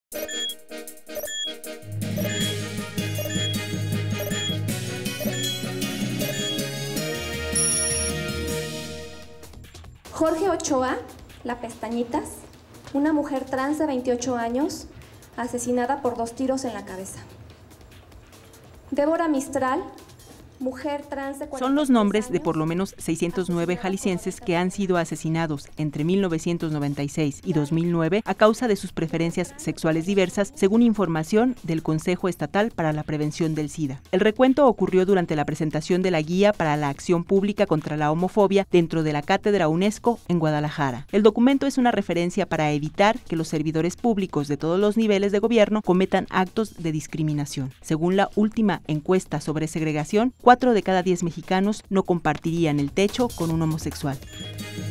Jorge Ochoa, La Pestañitas, una mujer trans de 28 años, asesinada por 2 tiros en la cabeza. Débora Mistral, mujer trans de 43 Son los nombres años, de por lo menos 609 jaliscienses que han sido asesinados entre 1996 y 2009 a causa de sus preferencias sexuales diversas, según información del Consejo Estatal para la Prevención del SIDA. El recuento ocurrió durante la presentación de la Guía para la Acción Pública contra la Homofobia dentro de la Cátedra UNESCO en Guadalajara. El documento es una referencia para evitar que los servidores públicos de todos los niveles de gobierno cometan actos de discriminación. Según la última encuesta sobre segregación, 4 de cada 10 mexicanos no compartirían el techo con un homosexual.